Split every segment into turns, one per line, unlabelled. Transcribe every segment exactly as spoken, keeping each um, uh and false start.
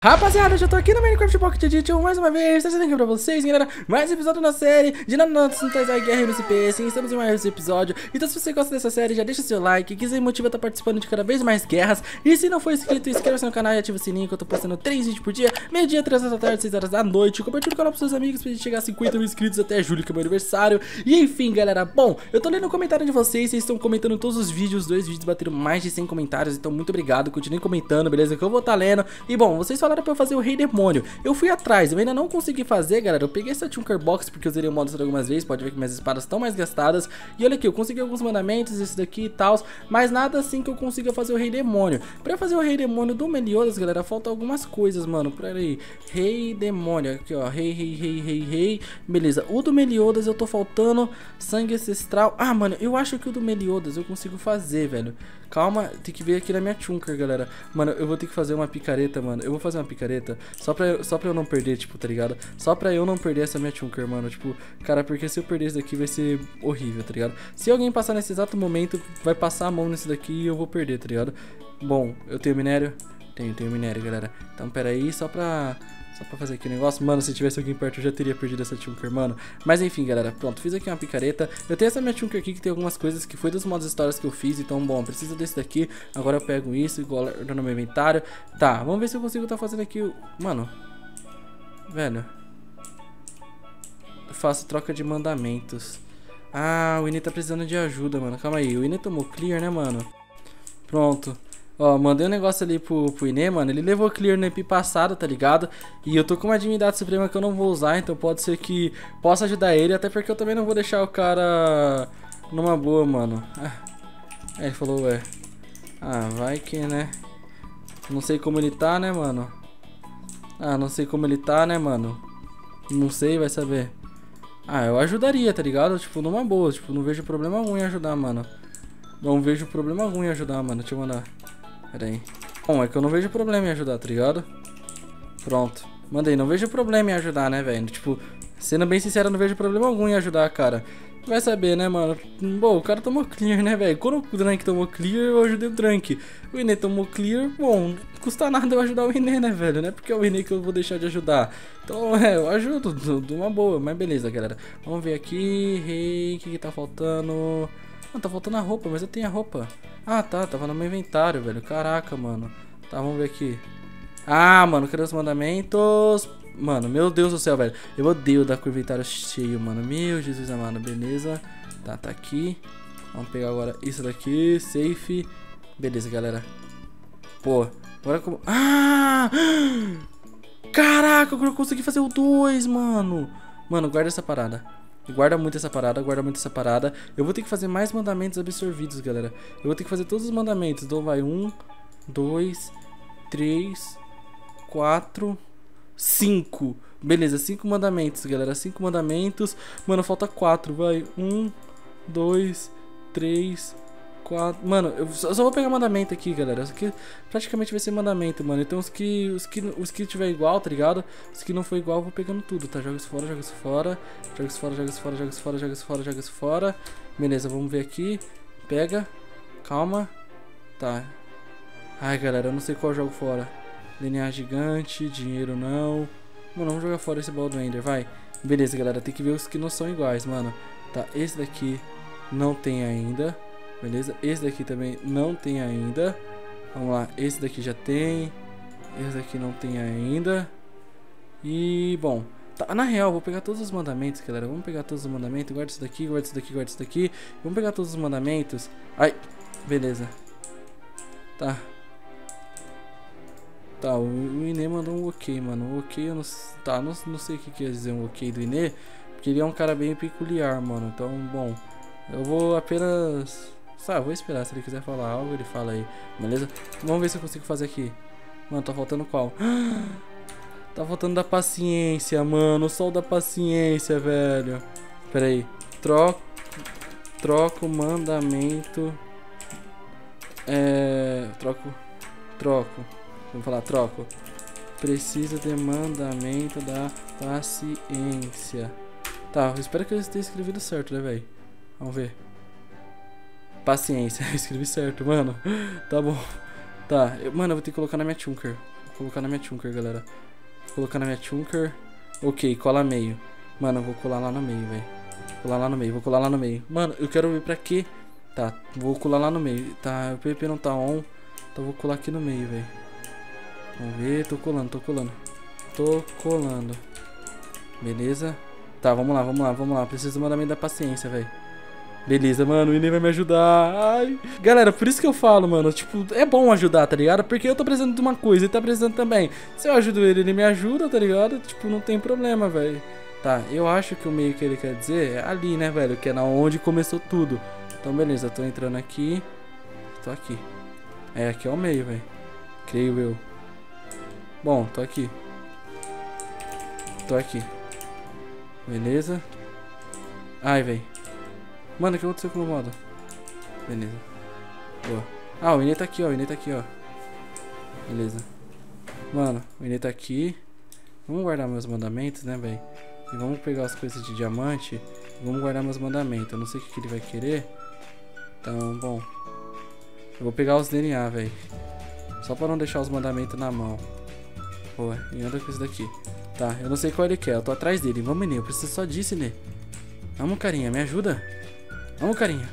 Rapaziada, eu já tô aqui no Minecraft Pocket Edition mais uma vez, trazendo aqui pra vocês, galera, mais um episódio da série de Nanotantais da Guerra M C P. Sim, estamos em mais um episódio. Então se você gosta dessa série, já deixa seu like, quiser motivar a estar participando de cada vez mais guerras. E se não for inscrito, inscreva-se no canal e ativa o sininho, que eu tô postando três vídeos por dia, meio dia, três horas da tarde, seis horas da noite. Compartilha o canal pros seus amigos pra gente chegar a cinquenta mil inscritos até julho, que é meu aniversário. E enfim, galera, bom, eu tô lendo o comentário de vocês, vocês estão comentando todos os vídeos, os dois vídeos bateram mais de cem comentários, então muito obrigado, continuem comentando, beleza, que eu vou estar lendo. E bom, vocês falaram pra eu fazer o Rei Demônio. Eu fui atrás, eu ainda não consegui fazer, galera. Eu peguei essa Chunker Box porque eu usei o modo algumas vezes. Pode ver que minhas espadas estão mais gastadas. E olha aqui, eu consegui alguns mandamentos, esse daqui e tal, mas nada assim que eu consiga fazer o Rei Demônio. Pra fazer o Rei Demônio do Meliodas, galera, falta algumas coisas, mano. Pera aí, Rei Demônio, aqui ó, Rei, Rei, Rei, Rei, Rei. Beleza, o do Meliodas eu tô faltando sangue ancestral. Ah, mano, eu acho que o do Meliodas eu consigo fazer, velho. Calma, tem que ver aqui na minha Chunker, galera. Mano, eu vou ter que fazer uma picareta, mano. Eu vou fazer uma picareta só pra, eu, só pra eu não perder, tipo, tá ligado? Só pra eu não perder essa minha Chunker, mano. Tipo, cara, porque se eu perder isso daqui vai ser horrível, tá ligado? Se alguém passar nesse exato momento, vai passar a mão nesse daqui e eu vou perder, tá ligado? Bom, eu tenho minério? Tenho, tenho minério, galera. Então, pera aí, só pra... Só pra fazer aqui o negócio. Mano, se tivesse alguém perto eu já teria perdido essa Chunker, mano. Mas enfim, galera, pronto, fiz aqui uma picareta. Eu tenho essa minha Chunker aqui que tem algumas coisas que foi dos modos histórias que eu fiz. Então, bom, preciso desse daqui. Agora eu pego isso e guardo no meu inventário. Tá, vamos ver se eu consigo tá fazendo aqui o... Mano, velho, eu faço troca de mandamentos. Ah, o Ine tá precisando de ajuda, mano. Calma aí, o Ine tomou clear, né, mano? Pronto. Ó, mandei um negócio ali pro, pro Ine, mano. Ele levou clear no E P passado, tá ligado? E eu tô com uma divindade suprema que eu não vou usar. Então pode ser que possa ajudar ele. Até porque eu também não vou deixar o cara numa boa, mano. Ah, ele falou, ué. Ah, vai que, né? Não sei como ele tá, né, mano? Ah, não sei como ele tá, né, mano? Não sei, vai saber. Ah, eu ajudaria, tá ligado? Tipo, numa boa. Tipo, não vejo problema algum em ajudar, mano. Não vejo problema algum em ajudar, mano. Deixa eu mandar. Pera aí. Bom, é que eu não vejo problema em ajudar, tá ligado? Pronto. Mandei, não vejo problema em ajudar, né, velho? Tipo, sendo bem sincero, não vejo problema algum em ajudar, cara. Vai saber, né, mano? Bom, o cara tomou clear, né, velho? Quando o Drank tomou clear, eu ajudei o Drank. O Ine tomou clear, bom, não custa nada eu ajudar o Ine, né, velho? Não é porque é o Ine que eu vou deixar de ajudar. Então, é, eu ajudo de uma boa, mas beleza, galera. Vamos ver aqui. Rei, o que que tá faltando? Não, tá faltando a roupa, mas eu tenho a roupa. Ah, tá, tava no meu inventário, velho. Caraca, mano. Tá, vamos ver aqui. Ah, mano, cadê os mandamentos? Mano, meu Deus do céu, velho. Eu odeio dar com o inventário cheio, mano. Meu Jesus amado, beleza. Tá, tá aqui. Vamos pegar agora isso daqui, safe. Beleza, galera. Pô, agora como... Ah! Caraca, eu consegui fazer o dois, mano. Mano, guarda essa parada. Guarda muito essa parada, guarda muito essa parada. Eu vou ter que fazer mais mandamentos absorvidos, galera. Eu vou ter que fazer todos os mandamentos. Então vai um, dois, três, quatro, cinco. Beleza, cinco mandamentos, galera. Cinco mandamentos. Mano, falta quatro. Vai, um, dois, três, quatro. Mano, eu só, eu só vou pegar mandamento aqui, galera. Isso aqui praticamente vai ser mandamento, mano. Então os que os que, os que tiver igual, tá ligado? Os que não for igual, eu vou pegando tudo, tá? Joga isso fora, joga isso fora. Joga isso fora, joga isso fora, joga isso fora, joga isso fora, joga isso fora. Beleza, vamos ver aqui. Pega. Calma. Tá. Ai, galera, eu não sei qual eu jogo fora. Linear gigante, dinheiro não. Mano, vamos jogar fora esse baú do Ender, vai. Beleza, galera, tem que ver os que não são iguais, mano. Tá, esse daqui não tem ainda. Beleza, esse daqui também não tem ainda. Vamos lá, esse daqui já tem. Esse daqui não tem ainda. E, bom, tá, na real, vou pegar todos os mandamentos, galera. Vamos pegar todos os mandamentos. Guarda isso daqui, guarda isso daqui, guarda isso daqui. Vamos pegar todos os mandamentos. Ai, beleza. Tá. Tá, o, o Ine mandou um ok, mano. O ok, eu não, tá, não, não sei o que quer dizer um ok do Ine. Porque ele é um cara bem peculiar, mano. Então, bom, eu vou apenas... Tá, vou esperar, se ele quiser falar algo, ele fala aí, beleza? Vamos ver se eu consigo fazer aqui. Mano, tá faltando qual? Tá faltando da paciência, mano. O sol da paciência, velho. Pera aí. Troco. Troco mandamento. É... Troco. Troco. Vamos falar, troco. Precisa de mandamento da paciência. Tá, eu espero que eu esteja escrevido certo, né, velho? Vamos ver. Paciência, eu escrevi certo, mano. Tá bom. Tá, eu, mano, eu vou ter que colocar na minha Chunker. colocar na minha chunker, galera. Vou colocar na minha chunker. Ok, cola meio. Mano, eu vou colar lá no meio, velho. Colar lá no meio, vou colar lá no meio. Mano, eu quero ver pra quê. Tá, vou colar lá no meio. Tá, o P V P não tá on. Então eu vou colar aqui no meio, velho. Vamos ver, tô colando, tô colando. Tô colando. Beleza. Tá, vamos lá, vamos lá, vamos lá. Preciso do mandamento da paciência, velho. Beleza, mano, o Inê vai me ajudar. Ai. Galera, por isso que eu falo, mano. Tipo, é bom ajudar, tá ligado? Porque eu tô precisando de uma coisa, ele tá precisando também. Se eu ajudo ele, ele me ajuda, tá ligado? Tipo, não tem problema, velho. Tá, eu acho que o meio que ele quer dizer é ali, né, velho? Que é na onde começou tudo. Então, beleza, tô entrando aqui. Tô aqui. É, aqui é o meio, velho. Creio eu. Bom, tô aqui. Tô aqui. Beleza. Ai, velho. Mano, o que aconteceu com o meu modo? Beleza. Boa. Ah, o Inê tá aqui, ó. O Inê tá aqui, ó. Beleza. Mano, o Inê tá aqui. Vamos guardar meus mandamentos, né, velho? E vamos pegar as coisas de diamante. E vamos guardar meus mandamentos. Eu não sei o que, que ele vai querer. Então, bom. Eu vou pegar os D N A, velho. Só pra não deixar os mandamentos na mão. Boa. E anda com isso daqui. Tá, eu não sei qual ele quer. Eu tô atrás dele. Vamos, Inê. Eu preciso só disso, Inê. Vamos, carinha. Me ajuda. Vamos, carinha.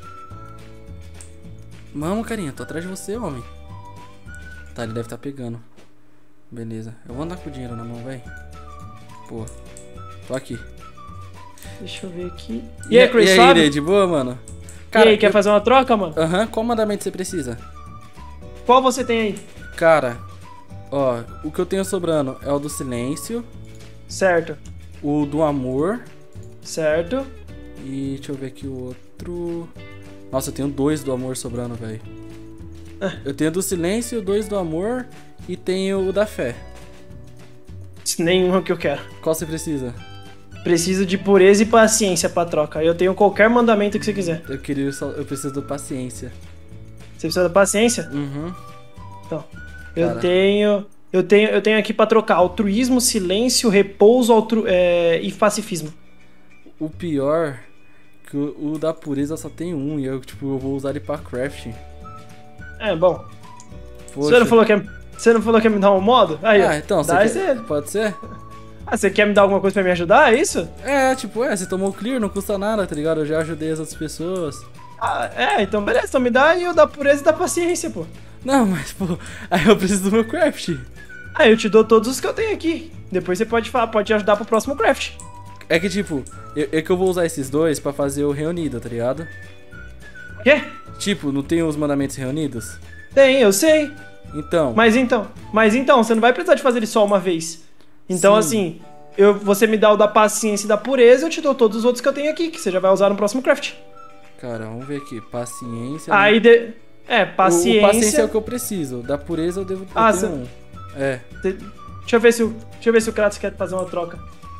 Vamos, carinha. Tô atrás de você, homem. Tá, ele deve estar pegando. Beleza. Eu vou andar com o dinheiro na mão, velho. Pô. Tô aqui.
Deixa eu ver aqui.
E, e aí, Chris, e aí, Inê, de boa, mano?
Cara, e aí, quer eu... fazer uma troca, mano?
Aham. Uhum. Qual mandamento você precisa?
Qual você tem aí?
Cara, ó, o que eu tenho sobrando é o do silêncio.
Certo.
O do amor.
Certo.
E deixa eu ver aqui o outro. Nossa, eu tenho dois do amor sobrando, velho. Ah. Eu tenho do silêncio, dois do amor e tenho o da fé.
Nenhum que eu quero.
Qual você precisa?
Preciso de pureza e paciência pra troca. Eu tenho qualquer mandamento que você quiser.
Eu queria só, eu preciso do paciência.
Você precisa da paciência?
Uhum.
Então, eu Cara. tenho, eu tenho, eu tenho aqui pra trocar altruísmo, silêncio, repouso, altru, é, e pacifismo.
O pior que o, o da pureza só tem um e eu tipo eu vou usar ele pra crafting.
É bom. Poxa. Você não falou que é, você não falou que ia me dar um modo? Aí,
ah, então você quer, pode ser?
Ah, você quer me dar alguma coisa pra me ajudar, é isso?
É, tipo, é, você tomou clear, não custa nada, tá ligado? Eu já ajudei as outras pessoas.
Ah, é, então beleza, então me dá aí o da pureza e da paciência, pô.
Não, mas, pô, aí eu preciso do meu craft.
Ah, eu te dou todos os que eu tenho aqui. Depois você pode, pode ajudar pro próximo craft.
É que, tipo, eu, é que eu vou usar esses dois pra fazer o reunido, tá ligado?
Quê?
Tipo, não tem os mandamentos reunidos?
Tem, eu sei.
Então.
Mas então, mas então, você não vai precisar de fazer ele só uma vez. Então, Sim. assim, eu, você me dá o da paciência e da pureza, eu te dou todos os outros que eu tenho aqui, que você já vai usar no próximo craft.
Cara, vamos ver aqui. Paciência...
Aí, de... é, paciência...
O, o paciência é o que eu preciso. Da pureza eu devo ter
ah, cê...
um. É.
Deixa eu ver se o, deixa eu ver se o Kratos quer fazer uma troca.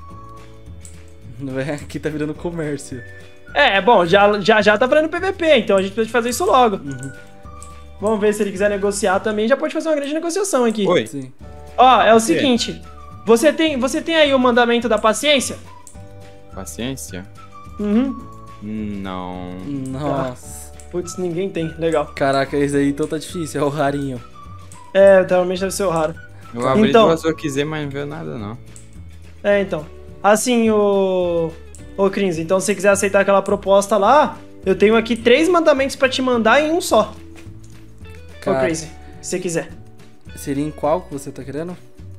Não é? Aqui tá virando comércio.
É, bom, já, já, já tá falando P V P, então a gente precisa fazer isso logo.
Uhum.
Vamos ver se ele quiser negociar também, já pode fazer uma grande negociação aqui.
Oi. Sim.
Ó, é o seguinte, você tem, você tem aí o mandamento da paciência?
Paciência?
Uhum.
Não.
Nossa.
Ah, putz, ninguém tem, legal.
Caraca, esse aí então tá difícil, é o rarinho.
É, realmente deve ser o raro.
Eu abri
então,
duas eu quiser, mas não veio nada não.
É, então. Assim, o... Ô, Crins, então se você quiser aceitar aquela proposta lá, eu tenho aqui três mandamentos pra te mandar em um só. Cara, ô, Crazy, se você quiser.
Seria em qual que você tá querendo?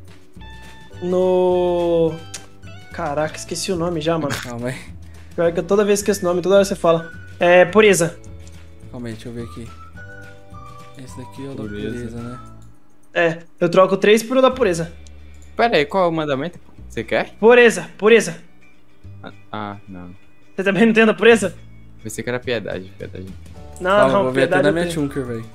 No... Caraca, esqueci o nome já, mano.
Calma aí.
Pior que eu toda vez esqueço o nome, toda hora você fala. É, pureza.
Calma aí, deixa eu ver aqui. Esse daqui é o da pureza, né?
É, eu troco três por o da pureza.
Pera aí, qual é o mandamento? Você quer?
Pureza, pureza.
Ah, não.
Você também não tem da pureza?
Pensei que era piedade, piedade.
Não,
Calma,
não,
vou ver até na minha chunker, velho.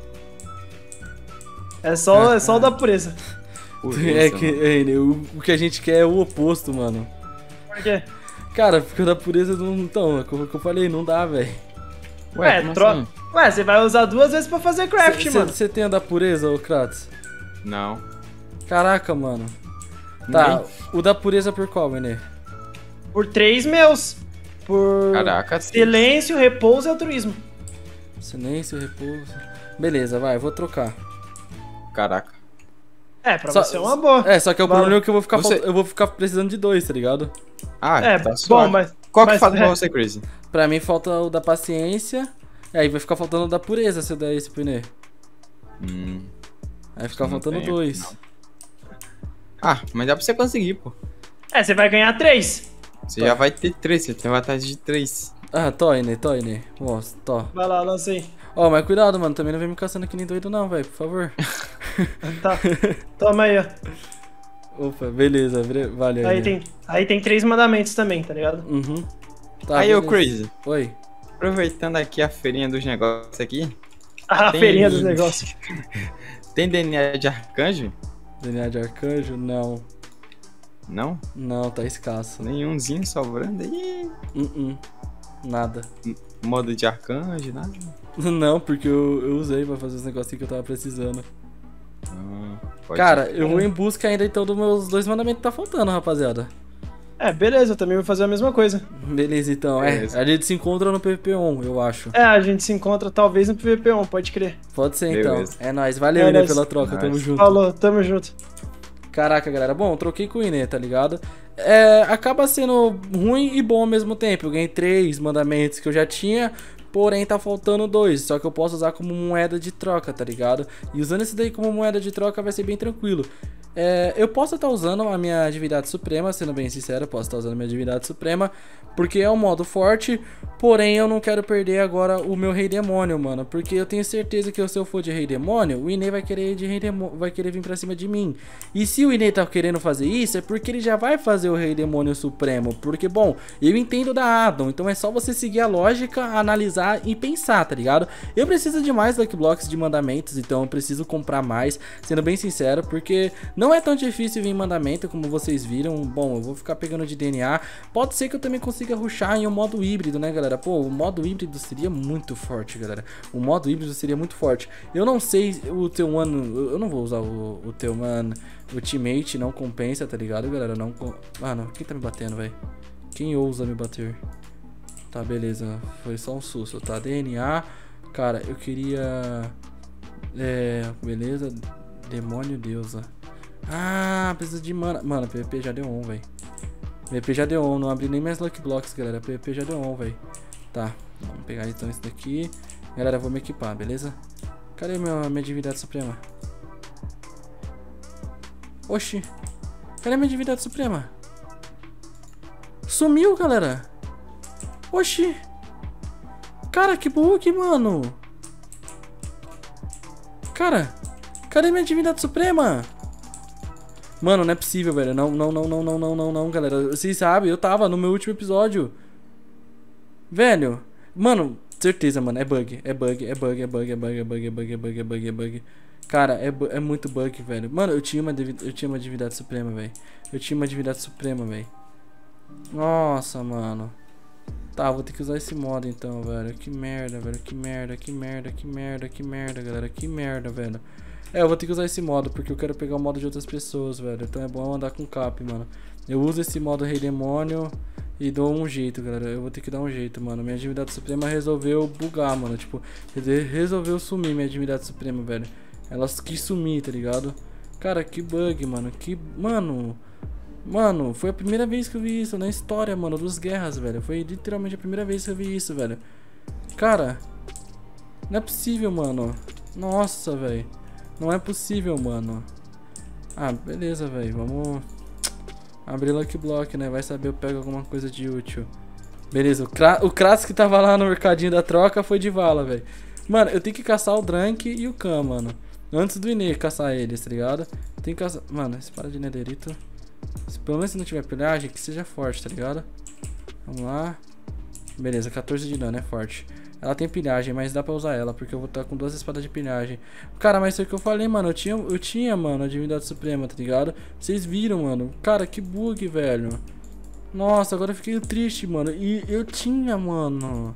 É só, é só o da pureza.
Pureza, é que, é, o, o que a gente quer é o oposto, mano.
Por quê?
Cara, porque o da pureza não... Então, é como que eu falei, não dá, velho.
Ué, Ué troca... Assim? Ué, você vai usar duas vezes pra fazer craft, cê, mano.
Você tem a da pureza, ô Kratos?
Não.
Caraca, mano. Tá, o da pureza por qual, Menê?
Por três meus. Por
Caraca,
silêncio, sim. repouso e altruísmo.
Silêncio, repouso... Beleza, vai, eu vou trocar.
Caraca.
É, pra
Só-
você é uma boa.
É, só que é o
Vai-
problema é que eu vou ficar,
Você-
falt- eu vou ficar precisando de dois, tá ligado?
Ah,
É,
tá
bom,
suave.
mas...
Qual que
mas-
falta pra
é.
você, Crazy?
Pra mim falta o da paciência. Aí vai ficar faltando o da pureza se eu der esse pro Inê.
Hum,
Aí vai ficar
Não
faltando
tem,
dois.
não. ah, mas dá pra você conseguir, pô.
É, você vai ganhar três.
Você já vai ter três, você tem vantagem de três.
Ah, tó, Inê, tó, Inê. Ó, tó.
Vai lá, lança aí.
Ó, mas cuidado, mano. Também não vem me caçando aqui nem doido, não, velho. Por favor.
Tá. Toma aí, ó.
Opa, beleza. bre- Valeu.
Aí
Inê.
tem, aí tem três mandamentos também, tá ligado?
Uhum. Tá,
Aí, ô
beleza.
Crazy,
Oi.
aproveitando aqui a feirinha dos negócios aqui,
A
Tem-
feirinha dos negócios.
tem D N A de arcanjo?
D N A de arcanjo? Não.
Não?
Não, tá escasso.
Nenhumzinho sobrando aí.
Uh -uh. Nada.
Modo de arcanjo, nada.
Não, porque eu, eu usei pra fazer os negocinhos que eu tava precisando.
Ah, pode
Cara,
ser.
eu vou em busca ainda então dos meus dois mandamentos que tá faltando, rapaziada.
É, beleza, eu também vou fazer a mesma coisa.
Beleza, então.
Beleza.
É, a gente se encontra no P V P um, eu acho.
É, a gente se encontra talvez no P V P um, pode crer.
Pode ser então.
Beleza.
É nóis. Valeu,
É
Inê,
nóis.
pela troca. Tamo
Nóis.
junto.
Falou, tamo junto.
Caraca, galera. Bom, eu troquei com o Inê, tá ligado? É, acaba sendo ruim e bom ao mesmo tempo. Eu ganhei três mandamentos que eu já tinha, porém tá faltando dois. Só que eu posso usar como moeda de troca, tá ligado? E usando esse daí como moeda de troca vai ser bem tranquilo. É, eu posso estar usando a minha divindade suprema, sendo bem sincero, eu posso estar usando a minha divindade suprema, porque é um modo forte, porém eu não quero perder agora o meu rei demônio, mano, porque eu tenho certeza que se eu for de rei demônio, o Inê vai querer de rei demônio, vai querer vir pra cima de mim. E se o Inê tá querendo fazer isso, é porque ele já vai fazer o rei demônio supremo, porque, bom, eu entendo da Adam, então é só você seguir a lógica, analisar e pensar, tá ligado? Eu preciso de mais Lucky Blocks de mandamentos, então eu preciso comprar mais, sendo bem sincero, porque não é tão difícil vir mandamento como vocês viram. Bom, eu vou ficar pegando de D N A. Pode ser que eu também consiga rushar em um modo híbrido, né, galera? Pô, o modo híbrido seria muito forte, galera. O modo híbrido seria muito forte. Eu não sei o teu mano. Eu não vou usar o, o teu mano. O teammate não compensa, tá ligado, galera? Não. Mano, quem tá me batendo, velho? Quem ousa me bater? Tá, beleza. Foi só um susto, tá? D N A. Cara, eu queria. É. Beleza. Demônio deusa. Ah, precisa de mana. Mano, P V P já deu on, velho. P V P já deu on. Não abri nem mais Lucky Blocks, galera. P V P já deu on, velho. Tá, vamos pegar então isso daqui. Galera, vou me equipar, beleza? Cadê minha, minha divindade suprema? Oxi. Cadê minha divindade suprema? Sumiu, galera. Oxi. Cara, que bug, mano. Cara, cadê minha divindade suprema? Mano, não é possível, velho. Não, não, não, não, não, não, não, não, galera. Vocês sabem, eu tava no meu último episódio. Velho. Mano, certeza, mano. É bug. É bug, é bug, é bug, é bug, é bug, é bug, é bug, é bug, é bug. Cara, é, é muito bug, velho. Mano, eu tinha uma, eu tinha uma divindade suprema, velho. Eu tinha uma divindade suprema, velho. Nossa, mano. Tá, vou ter que usar esse modo então, velho. Que merda, velho. Que merda, que merda, que merda, que merda, galera. Que merda, velho. É, eu vou ter que usar esse modo, porque eu quero pegar o modo de outras pessoas, velho. Então é bom eu andar com cap, mano. Eu uso esse modo Rei Demônio e dou um jeito, galera. Eu vou ter que dar um jeito, mano. Minha divindade suprema resolveu bugar, mano. Tipo, resolveu sumir minha divindade suprema, velho. Ela quis sumir, tá ligado? Cara, que bug, mano. Que... Mano... Mano, foi a primeira vez que eu vi isso na história, mano, dos guerras, velho. Foi literalmente a primeira vez que eu vi isso, velho. Cara... Não é possível, mano. Nossa, velho. Não é possível, mano. Ah, beleza, velho. Vamos abrir Lucky Block, né? Vai saber eu pego alguma coisa de útil. Beleza, o, Kra o Kratos que tava lá no mercadinho da troca foi de vala, velho. Mano, eu tenho que caçar o Drank e o Khan, mano. Antes do Inê caçar eles, tá ligado? Tem que caçar... Mano, esse para de nederito. Se, pelo menos se não tiver pilhagem, que seja forte, tá ligado? Vamos lá. Beleza, quatorze de dano, é forte. Ela tem pilhagem, mas dá pra usar ela, porque eu vou estar com duas espadas de pilhagem. Cara, mas foi o que eu falei, mano. Eu tinha, eu tinha, mano, a divindade suprema, tá ligado? Vocês viram, mano. Cara, que bug, velho. Nossa, agora eu fiquei triste, mano. E eu tinha, mano.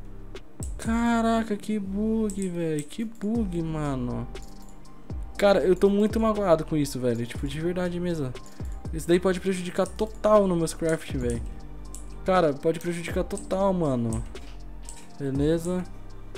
Caraca, que bug, velho. Que bug, mano. Cara, eu tô muito magoado com isso, velho. Tipo, de verdade mesmo. Isso daí pode prejudicar total no meus craft, velho. Cara, pode prejudicar total, mano. Beleza.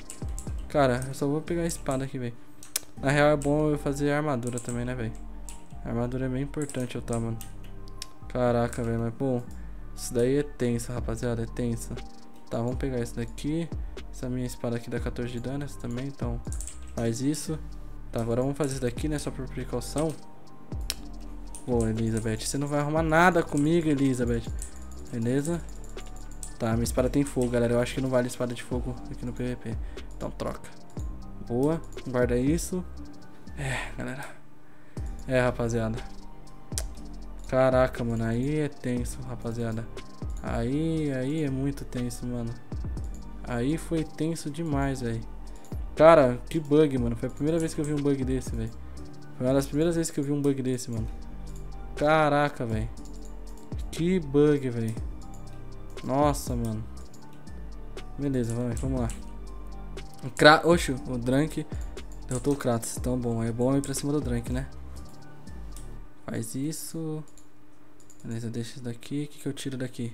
Cara, eu só vou pegar a espada aqui, velho. Na real é bom eu fazer armadura também, né, velho? A armadura é bem importante eu tá, mano. Caraca, velho, mas bom. Isso daí é tenso, rapaziada, é tenso. Tá, vamos pegar isso daqui. Essa minha espada aqui dá quatorze de dano, essa também, então faz isso. Tá, agora vamos fazer isso daqui, né, só por precaução. Boa, Elizabeth, você não vai arrumar nada comigo, Elizabeth. Beleza? Tá, minha espada tem fogo, galera. Eu acho que não vale espada de fogo aqui no P V P. Então troca. Boa, guarda isso. É, galera. É, rapaziada. Caraca, mano, aí é tenso, rapaziada. Aí, aí é muito tenso, mano. Aí foi tenso demais, velho. Cara, que bug, mano. Foi a primeira vez que eu vi um bug desse, velho. Foi uma das primeiras vezes que eu vi um bug desse, mano. Caraca, velho. Que bug, velho. Nossa, mano. Beleza, vamos, vamos lá. O Kra... Oxe, o Drank derrotou o Kratos. Então, bom, é bom ir pra cima do Drank, né? Faz isso. Beleza, deixa isso daqui. O que, que eu tiro daqui?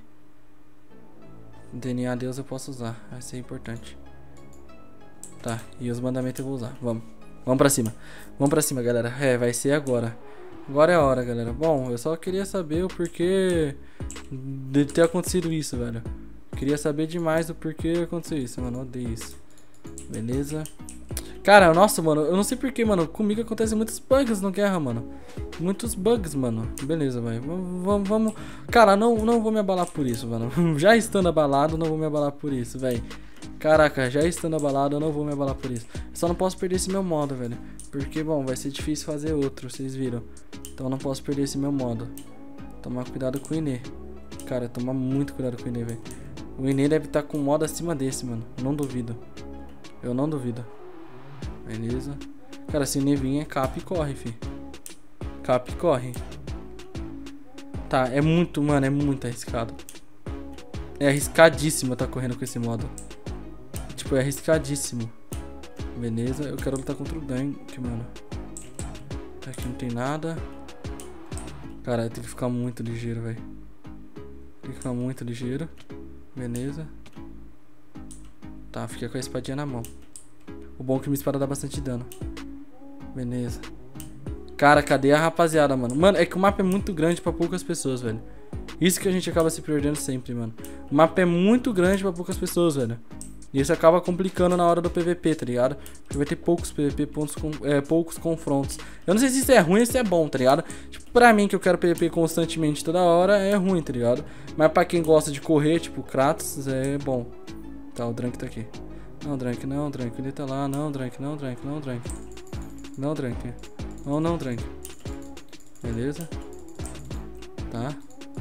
D N A Deus eu posso usar. Vai ser importante. Tá, e os mandamentos eu vou usar. Vamos. Vamos pra cima. Vamos pra cima, galera. É, vai ser agora. Agora é a hora, galera. Bom, eu só queria saber o porquê de ter acontecido isso, velho. Queria saber demais do porquê aconteceu isso, mano. Odeio isso. Beleza. Cara, nossa, mano, eu não sei porquê, mano. Comigo acontecem muitos bugs no Guerra, mano. Muitos bugs, mano. Beleza, vai. Vamos, vamos. Cara, não, não vou me abalar por isso, mano. Já estando abalado, não vou me abalar por isso, velho. Caraca, já estando abalado, eu não vou me abalar por isso. Só não posso perder esse meu modo, velho. Porque, bom, vai ser difícil fazer outro, vocês viram. Então eu não posso perder esse meu modo. Tomar cuidado com o Inê. Cara, tomar muito cuidado com o Inê, velho. O Inê deve estar com um modo acima desse, mano. Não duvido. Eu não duvido. Beleza. Cara, se o Inê vir é cap e corre, fi. Cap e corre. Tá, é muito, mano, é muito arriscado. É arriscadíssimo tá correndo com esse modo. Tipo, é arriscadíssimo. Beleza, eu quero lutar contra o Drank, mano. Aqui não tem nada. Cara, tem que ficar muito ligeiro, velho. Tem que ficar muito ligeiro. Beleza. Tá, fica com a espadinha na mão. O bom é que minha espada dá bastante dano. Beleza. Cara, cadê a rapaziada, mano? Mano, é que o mapa é muito grande pra poucas pessoas, velho. Isso que a gente acaba se perdendo sempre, mano. O mapa é muito grande pra poucas pessoas, velho. E isso acaba complicando na hora do P V P, tá ligado? Porque vai ter poucos P V P, pontos com, é, poucos confrontos. Eu não sei se isso é ruim ou se é bom, tá ligado? Tipo, pra mim que eu quero P V P constantemente toda hora, é ruim, tá ligado? Mas pra quem gosta de correr, tipo Kratos, é bom. Tá, o Drank tá aqui. Não, Drank, não, Drank, ele tá lá. Não, Drank, não, Drank, não, Drank. Não, Drank. Não, não, Drank. Beleza. Tá.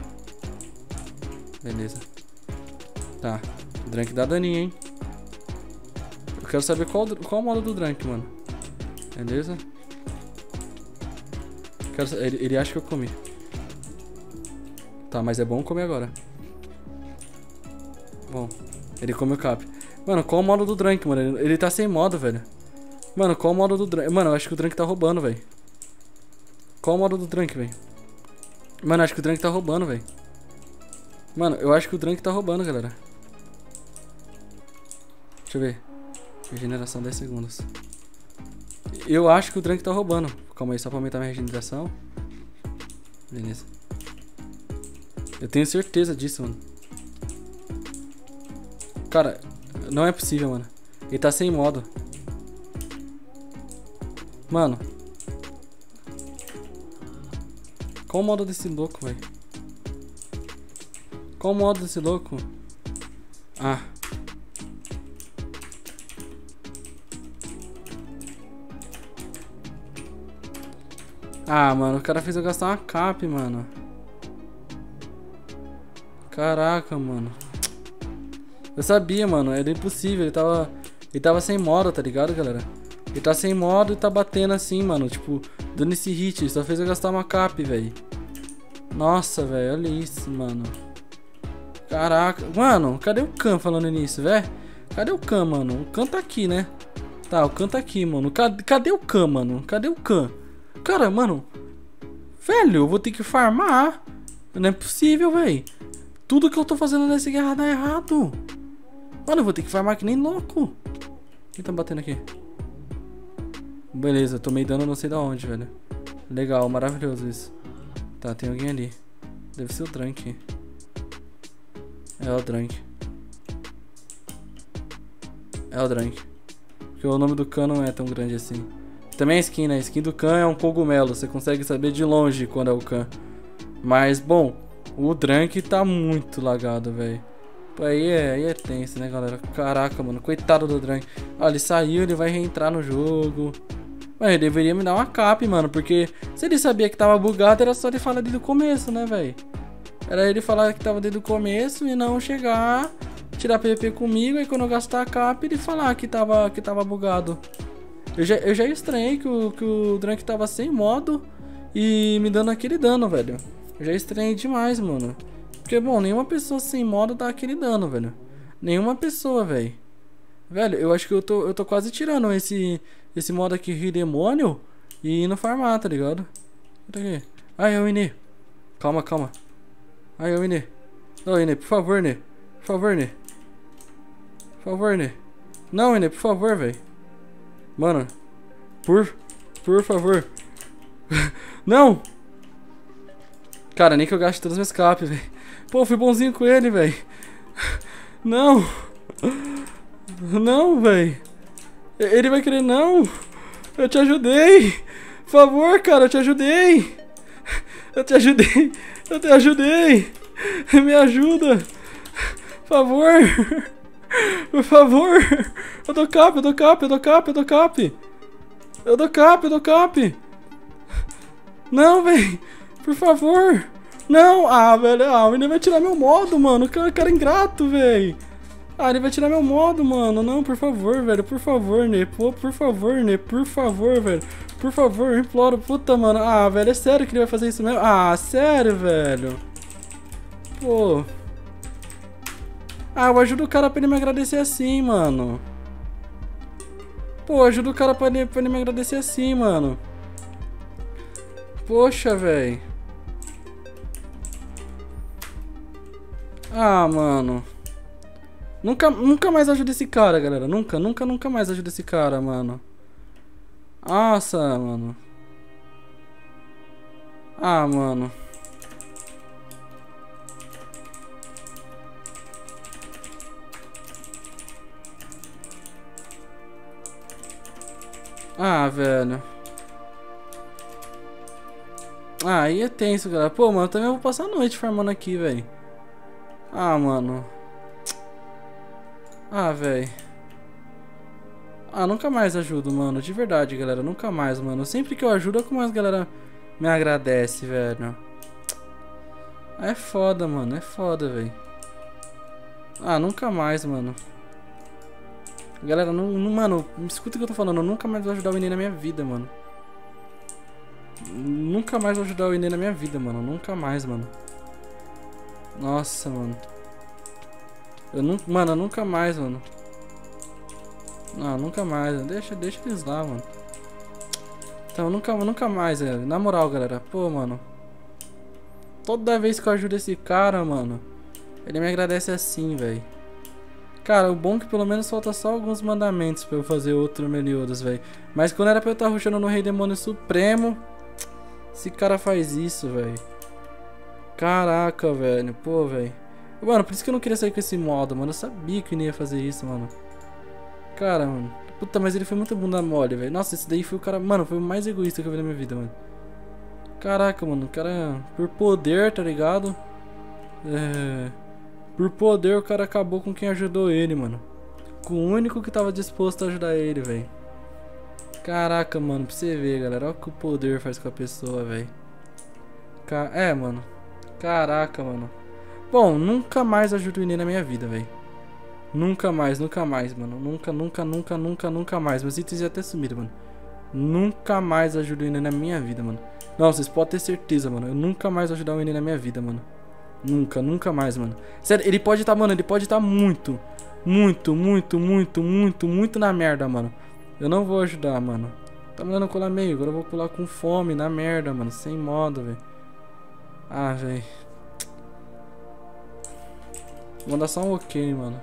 Beleza. Tá. O Drank dá daninho, hein? Eu quero saber qual, qual o modo do Drank, mano. Beleza. Quero, ele, ele acha que eu comi. Tá, mas é bom comer agora. Bom, ele come o cap. Mano, qual o modo do Drank, mano? Ele, ele tá sem modo, velho. Mano, qual o modo do Drank? Mano, eu acho que o Drank tá roubando, velho. Qual o modo do Drank, velho? Mano, eu acho que o Drank tá roubando, velho. Mano, eu acho que o Drank tá roubando, galera. Deixa eu ver. Regeneração dez segundos. Eu acho que o Drank tá roubando. Calma aí, só pra aumentar minha regeneração. Beleza. Eu tenho certeza disso, mano. Cara, não é possível, mano. Ele tá sem modo. Mano. Qual o modo desse louco, velho? Qual o modo desse louco? Ah. Ah, mano, o cara fez eu gastar uma cap, mano. Caraca, mano. Eu sabia, mano, era impossível. Ele tava, ele tava sem modo, tá ligado, galera? Ele tá sem modo e tá batendo assim, mano. Tipo, dando esse hit. Ele só fez eu gastar uma cap, velho. Nossa, velho, olha isso, mano. Caraca. Mano, cadê o Khan falando nisso, velho? Cadê o Khan, mano? O Khan tá aqui, né? Tá, o Khan tá aqui, mano. Cadê, cadê o Khan, mano? Cadê o Khan? Cara, mano. Velho, eu vou ter que farmar. Não é possível, velho. Tudo que eu tô fazendo nessa guerra dá errado. Mano, eu vou ter que farmar que nem louco. Quem tá batendo aqui? Beleza, tomei dano não sei da onde, velho. Legal, maravilhoso isso. Tá, tem alguém ali. Deve ser o Drunk. É o Drunk. É o Drunk. Porque o nome do Khan não é tão grande assim. Também a skin, né? A skin do Khan é um cogumelo. Você consegue saber de longe quando é o Khan. Mas, bom, o Drunk tá muito lagado, velho. Aí é, aí é tenso, né, galera? Caraca, mano. Coitado do Drunk. Ó, ele saiu, ele vai reentrar no jogo. Mano, ele deveria me dar uma cap, mano. Porque se ele sabia que tava bugado, era só ele falar desde o começo, né, velho? Era ele falar que tava desde o começo e não chegar, tirar P V P comigo. E quando eu gastar a cap, ele falar que tava, que tava bugado. Eu já, eu já estranhei que o, que o Drunk tava sem modo e me dando aquele dano, velho. Eu já estranhei demais, mano. Porque, bom, nenhuma pessoa sem modo dá aquele dano, velho. Nenhuma pessoa, velho. Velho, eu acho que eu tô, eu tô quase tirando esse, esse modo aqui, Rio Demônio, e indo farmar, tá ligado? Aqui. Ai, eu Inê. Calma, calma. Ai, eu Inê. Não, Inê, por favor, Inê. Por favor, Inê. Por favor, Inê. Não, Inê, por favor, velho. Mano. Por, por favor. Não! Cara, nem que eu gaste todas as minhas cap, velho. Pô, fui bonzinho com ele, velho. Não. Não, velho. Ele vai querer, não. Eu te ajudei. Por favor, cara, eu te ajudei. Eu te ajudei. Eu te ajudei. Me ajuda. Por favor. Por favor. Eu dou cap, eu dou cap, eu dou cap, eu dou cap. Eu dou cap, eu dou cap. Não, velho. Por favor. Não. Ah, velho. Ah, ele vai tirar meu modo, mano. Cara, cara ingrato, velho. Ah, ele vai tirar meu modo, mano. Não, por favor, velho. Por favor, Nê. Pô, por favor, Nê. Por favor, velho. Por favor, imploro. Puta, mano. Ah, velho. É sério que ele vai fazer isso mesmo? Ah, sério, velho. Pô. Ah, eu ajudo o cara pra ele me agradecer assim, mano. Pô, eu ajudo o cara pra ele, pra ele me agradecer assim, mano. Poxa, velho. Ah, mano. Nunca, nunca mais ajuda esse cara, galera. Nunca, nunca, nunca mais ajuda esse cara, mano. Nossa, mano. Ah, mano. Ah, velho. Ah, aí é tenso, galera. Pô, mano, também eu vou passar a noite farmando aqui, velho. Ah, mano. Ah, velho. Ah, nunca mais ajudo, mano. De verdade, galera. Nunca mais, mano. Sempre que eu ajudo é como a galera me agradece, velho. É foda, mano. É foda, velho. Ah, nunca mais, mano. Galera, não, não, mano, me escuta o que eu tô falando. Eu nunca mais vou ajudar o Inê na minha vida, mano. Nunca mais vou ajudar o Inê na minha vida, mano. Nunca mais, mano. Nossa, mano. Eu não, mano, eu nunca mais, mano. Não, nunca mais. Deixa, deixa eles lá, mano. Então, nunca, nunca mais, velho. Na moral, galera. Pô, mano. Toda vez que eu ajudo esse cara, mano, ele me agradece assim, velho. Cara, o bom é que pelo menos falta só alguns mandamentos pra eu fazer outro Meliodas, velho. Mas quando era pra eu estar rushando no Rei Demônio Supremo, esse cara faz isso, velho. Caraca, velho. Pô, velho. Mano, por isso que eu não queria sair com esse modo, mano. Eu sabia que ele ia fazer isso, mano. Cara, mano. Puta, mas ele foi muito bunda mole, velho. Nossa, esse daí foi o cara... Mano, foi o mais egoísta que eu vi na minha vida, mano. Caraca, mano. O cara... Por poder, tá ligado? É... Por poder, o cara acabou com quem ajudou ele, mano. Com o único que tava disposto a ajudar ele, velho. Caraca, mano. Pra você ver, galera. Olha o que o poder faz com a pessoa, velho. Ca... É, mano. Caraca, mano. Bom, nunca mais ajudo o Inê na minha vida, velho. Nunca mais, nunca mais, mano. Nunca, nunca, nunca, nunca, nunca mais. Meus itens já até sumiram, mano. Nunca mais ajudo o Inê na minha vida, mano. Não, vocês podem ter certeza, mano. Eu nunca mais vou ajudar o Inê na minha vida, mano. Nunca, nunca mais, mano. Sério, ele pode estar, tá, mano, ele pode estar tá muito, muito, muito, muito, muito, muito na merda, mano. Eu não vou ajudar, mano. Tá mandando colar meio, agora eu vou colar com fome, na merda, mano. Sem modo, velho. Ah, velho. Vou mandar só um ok, mano.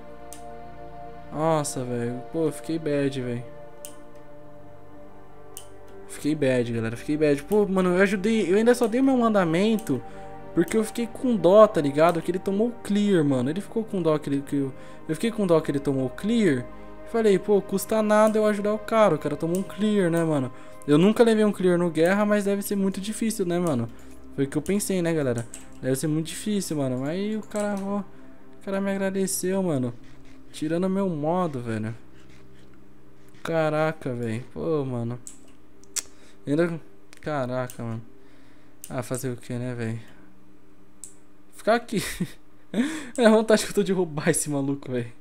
Nossa, velho. Pô, eu fiquei bad, velho. fiquei bad, galera. Fiquei bad. Pô, mano, eu ajudei. Eu ainda só dei meu mandamento porque eu fiquei com dó, tá ligado? Que ele tomou clear, mano. Ele ficou com dó que ele... Que eu, eu fiquei com dó que ele tomou clear. Falei, pô, custa nada eu ajudar o cara. O cara tomou um clear, né, mano? Eu nunca levei um clear no guerra, mas deve ser muito difícil, né, mano? Foi o que eu pensei, né, galera? Deve ser muito difícil, mano. Mas aí o cara, ó, o cara me agradeceu, mano. Tirando meu modo, velho. Caraca, velho. Pô, mano. Ainda... Caraca, mano. Ah, fazer o que, né, velho? Ficar aqui. É a vontade que eu tô de roubar esse maluco, velho.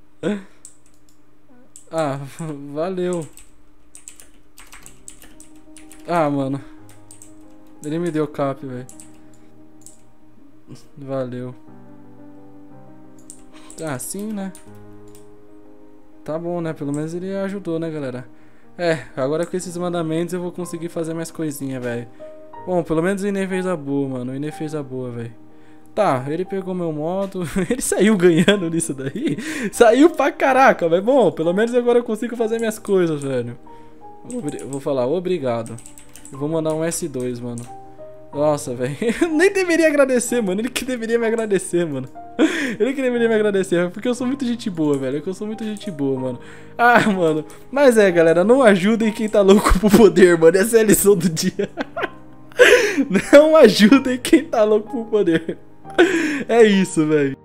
Ah, valeu. Ah, mano. Ele me deu cap, velho. Valeu. Ah, sim, né? Tá bom, né? Pelo menos ele ajudou, né, galera? É, agora com esses mandamentos eu vou conseguir fazer mais coisinha, velho. Bom, pelo menos o Inê fez a boa, mano. O Inê fez a boa, velho. Tá, ele pegou meu modo. Ele saiu ganhando nisso daí. Saiu pra caraca, mas bom, pelo menos agora eu consigo fazer minhas coisas, velho. Obri- vou falar, obrigado. Eu vou mandar um S dois, mano. Nossa, velho. Eu nem deveria agradecer, mano. Ele que deveria me agradecer, mano. Ele que deveria me agradecer. Porque eu sou muito gente boa, velho. Porque eu sou muito gente boa, mano. Ah, mano. Mas é, galera. Não ajudem quem tá louco pro poder, mano. Essa é a lição do dia. Não ajudem quem tá louco pro poder. É isso, velho.